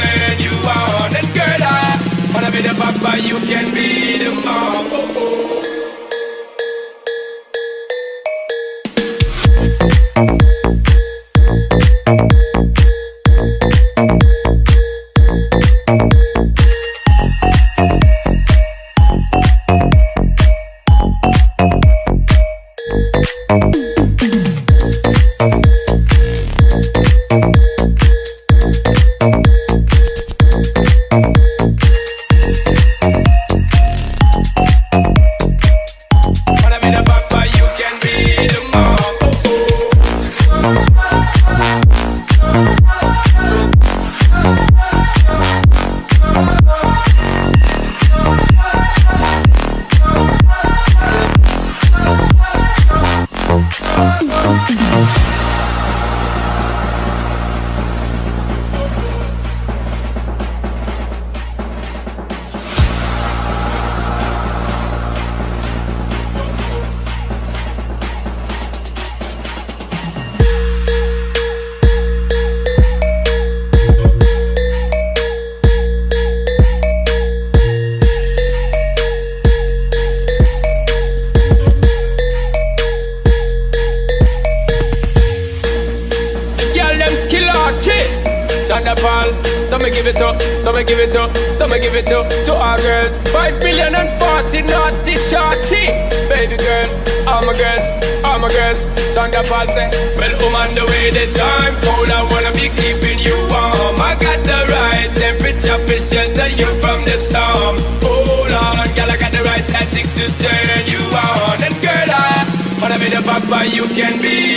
turn you on. And girl, I wanna be the papa, you can be the mom. Oh, oh. So me give it up, so me give it up, so me give it up to our girls. 5 billion and 40 naughty shorty. Baby girl, all my girls, all my girls. Shonda Paul say, well, on the way the time cold, I wanna be keeping you warm. I got the right temperature to shelter you from the storm. Hold on, girl, I got the right tactics to turn you on. And girl, I wanna be the papa, you can be